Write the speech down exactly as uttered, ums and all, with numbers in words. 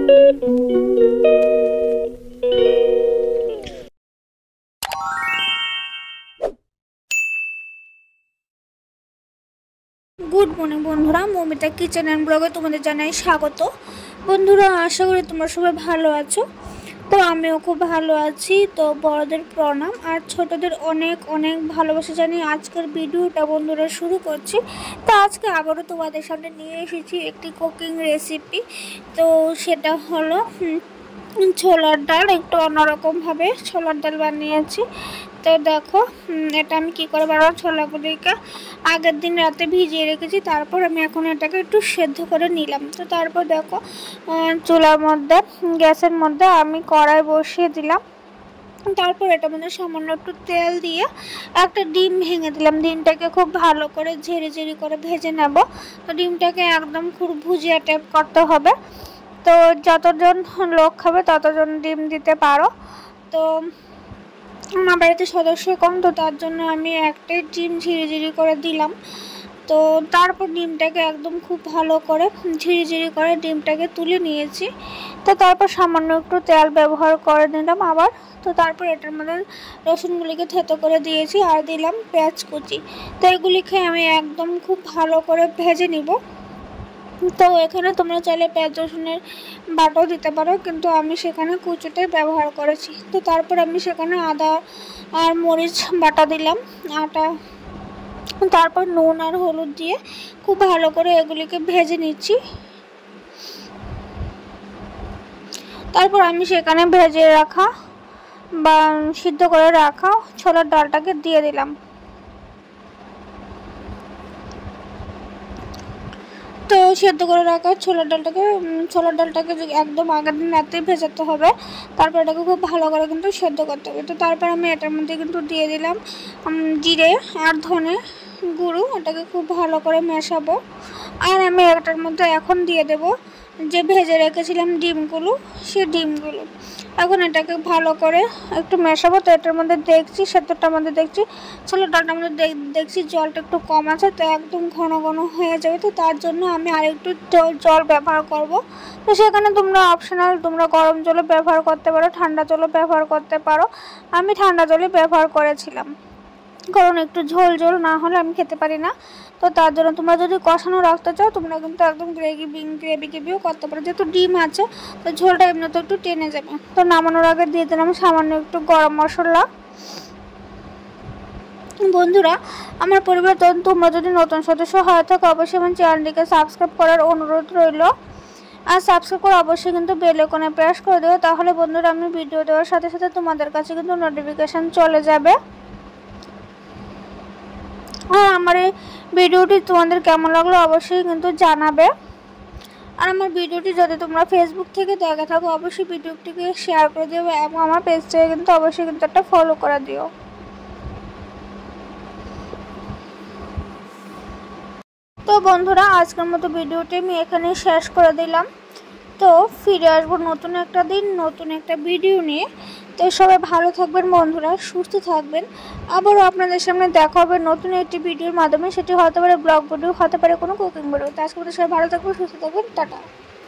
Good morning বন্ধুরা, Momita kitchen and ব্লগে তোমাদের জানাই স্বাগত। বন্ধুরা, আশা করি তোমরা সবাই ভালো আছো। তো আমিও খুব ভালো আছি। তো বড়দের প্রণাম আর ছোটদের অনেক অনেক ভালোবাসা জানিয়ে আজকের ভিডিওটা বন্ধুরা শুরু করছি। তো আজকে আবারও তোমাদের সামনে নিয়ে এসেছি একটি কুকিং রেসিপি। তো সেটা হলো ছোলার ডাল। একটু অন্যরকমভাবে ছোলার ডাল বানিয়েছি। তো দেখো এটা আমি কি করে বানাবো, ছোলাগুলিকে আগের দিন রাতে ভিজিয়ে রেখেছি, তারপর আমি এখন এটাকে একটু সেদ্ধ করে নিলাম। তো তারপর দেখো চুলার মধ্যে গ্যাসের মধ্যে আমি কড়াই বসিয়ে দিলাম। তারপর এটার মধ্যে সামান্য একটু তেল দিয়ে একটা ডিম ভেঙে দিলাম। ডিমটাকে খুব ভালো করে ঝেড়ে ঝেড়ে করে ভেজে নেব। তো ডিমটাকে একদম খুব ভুজিয়া টাইপ করতে হবে। তো যতজন লোক খাবে ততজন ডিম দিতে পারো। তো আমার বাড়িতে সদস্য কম, তো তার জন্য আমি একটাই ডিম ঝিরি ঝিরি করে দিলাম। তো তারপর ডিমটাকে একদম খুব ভালো করে ঝিরি ঝিরি করে ডিমটাকে তুলে নিয়েছি। তো তারপর সামান্য একটু তেল ব্যবহার করে নিলাম আবার। তো তারপর এটার মধ্যে রসুনগুলিকে থেতো করে দিয়েছি আর দিলাম পেঁয়াজ কুচি। তো এগুলিকে আমি একদম খুব ভালো করে ভেজে নিব। তো এখানে তোমরা চাইলে পেঁয়াজ রসুনের বাটাও দিতে পারো, কিন্তু আমি সেখানে কুচোটাই ব্যবহার করেছি। তো তারপর আমি সেখানে আদা আর মরিচ বাটা দিলাম, আটা, তারপর নুন আর হলুদ দিয়ে খুব ভালো করে এগুলিকে ভেজে নিচ্ছি। তারপর আমি সেখানে ভেজে রাখা বা সিদ্ধ করে রাখা ছোলার ডালটাকে দিয়ে দিলাম। তো সেদ্ধ করে রাখা ছোলার ডালটাকে ছোলার ডালটাকে একদম আগের দিন রাতে ভেজাতে হবে। তারপর এটাকে খুব ভালো করে কিন্তু সেদ্ধ করতে হবে। তো তারপর আমি এটার মধ্যে কিন্তু দিয়ে দিলাম জিরে আর ধনে গুঁড়ো। এটাকে খুব ভালো করে মেশাবো। আর আমি এটার মধ্যে এখন দিয়ে দেব যে ভেজে রেখেছিলাম ডিমগুলো, সে ডিমগুলো এখন এটাকে ভালো করে একটু মেশাবো। তো এটার মধ্যে দেখছি সেদ্ধটার মধ্যে দেখছি ছোলার ডালটার মধ্যে দেখছি জলটা একটু কম আছে, তো একদম ঘন ঘন হয়ে যাবে। তো তার জন্য আমি আরেকটু জল ব্যবহার করব। তো সেখানে তোমরা অপশনাল, তোমরা গরম জলও ব্যবহার করতে পারো, ঠান্ডা জলও ব্যবহার করতে পারো। আমি ঠান্ডা জলই ব্যবহার করেছিলাম, কারণ একটু ঝোল ঝোল না হলে আমি খেতে পারি না। তো তার জন্য তোমরা যদি কষানো রাখতে চাও তোমরা কিন্তু একদম গ্রেভি গ্রেভি গ্রেভিও করতে পারো, যেহেতু ডিম আছে তো ঝোলটা এমনিতে একটু টেনে যাবে। তো নামানোর আগে দিয়ে দিলাম সামান্য একটু গরম মশলা। বন্ধুরা, আমার পরিবার তোমরা যদি নতুন সদস্য হয়ে থাকো অবশ্যই আমার চ্যানেলটিকে সাবস্ক্রাইব করার অনুরোধ রইল। আর সাবস্ক্রাইব করে অবশ্যই কিন্তু বেল আইকনে প্রেস করে দেবো, তাহলে বন্ধুরা আমি ভিডিও দেওয়ার সাথে সাথে তোমাদের কাছে কিন্তু নোটিফিকেশান চলে যাবে। আর আমার এই ভিডিওটি তোমাদের কেমন লাগলো অবশ্যই কিন্তু জানাবে। আর আমার ভিডিওটি যদি তোমরা ফেসবুক থেকে দেখে থাকো অবশ্যই ভিডিওটিকে শেয়ার করে দিও এবং আমার পেজ থেকে কিন্তু অবশ্যই কিন্তু একটা ফলো করে দিও। তো বন্ধুরা, আজকের মতো ভিডিওটি আমি এখানেই শেষ করে দিলাম। তো ফিরে আসবো নতুন একটা দিন নতুন একটা ভিডিও নিয়ে। তো সবাই ভালো থাকবেন বন্ধুরা, সুস্থ থাকবেন। আবারও আপনাদের সামনে দেখা হবে নতুন একটি ভিডিওর মাধ্যমে। সেটি হতে পারে ব্লগ ভিডিও, হতে পারে কোনো কুকিং ভিডিও। তো আজকে সবাই ভালো থাকবেন, সুস্থ থাকবেন, টাটা।